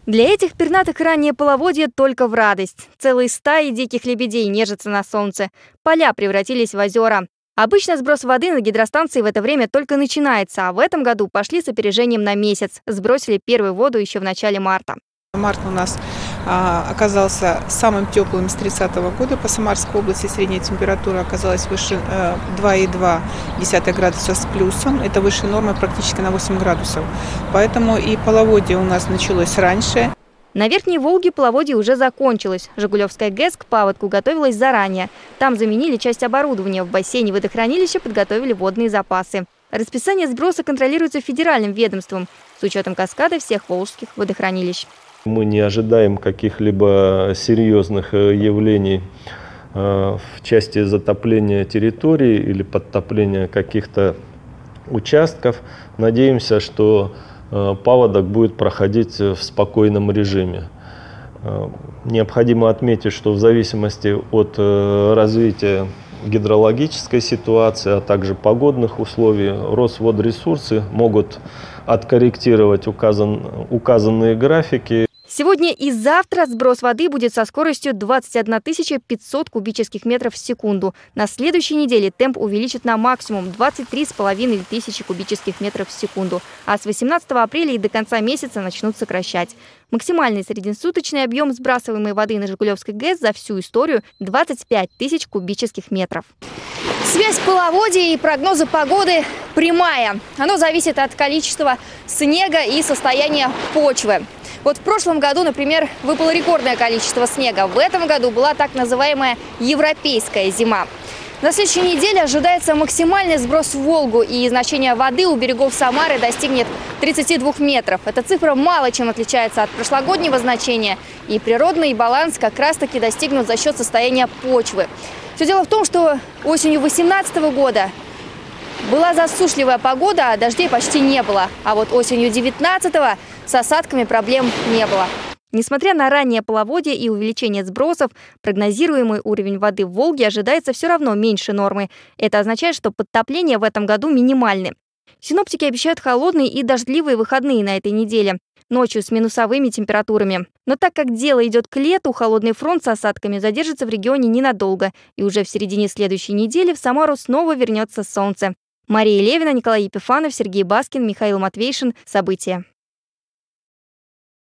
Для этих пернатых раннее половодье только в радость. Целые стаи диких лебедей нежатся на солнце. Поля превратились в озера. Обычно сброс воды на гидростанции в это время только начинается, а в этом году пошли с опережением на месяц. Сбросили первую воду еще в начале марта. Март у нас оказался самым теплым с 30-го года по Самарской области. Средняя температура оказалась выше 2,2 градуса с плюсом. Это выше нормы практически на 8 градусов. Поэтому и половодье у нас началось раньше. На Верхней Волге половодье уже закончилось. Жигулевская ГЭС к паводку готовилась заранее. Там заменили часть оборудования. В бассейне водохранилища подготовили водные запасы. Расписание сброса контролируется федеральным ведомством с учетом каскада всех волжских водохранилищ. Мы не ожидаем каких-либо серьезных явлений в части затопления территорий или подтопления каких-то участков. Надеемся, что паводок будет проходить в спокойном режиме. Необходимо отметить, что в зависимости от развития гидрологической ситуации, а также погодных условий, Росводресурсы могут откорректировать указанные графики. Сегодня и завтра сброс воды будет со скоростью 21 500 кубических метров в секунду. На следующей неделе темп увеличит на максимум 23,5 тысячи кубических метров в секунду. А с 18 апреля и до конца месяца начнут сокращать. Максимальный среднесуточный объем сбрасываемой воды на Жигулевской ГЭС за всю историю – 25 тысяч кубических метров. Связь половодья и прогнозы погоды прямая. Оно зависит от количества снега и состояния почвы. Вот в прошлом году, например, выпало рекордное количество снега. В этом году была так называемая европейская зима. На следующей неделе ожидается максимальный сброс в Волгу, и значение воды у берегов Самары достигнет 32 метров. Эта цифра мало чем отличается от прошлогоднего значения, и природный баланс как раз-таки достигнут за счет состояния почвы. Все дело в том, что осенью 2018 года была засушливая погода, а дождей почти не было. А вот осенью 2019-го с осадками проблем не было. Несмотря на раннее половодье и увеличение сбросов, прогнозируемый уровень воды в Волге ожидается все равно меньше нормы. Это означает, что подтопления в этом году минимальны. Синоптики обещают холодные и дождливые выходные на этой неделе. Ночью с минусовыми температурами. Но так как дело идет к лету, холодный фронт с осадками задержится в регионе ненадолго. И уже в середине следующей недели в Самару снова вернется солнце. Мария Левина, Николай Епифанов, Сергей Баскин, Михаил Матвейшин. События.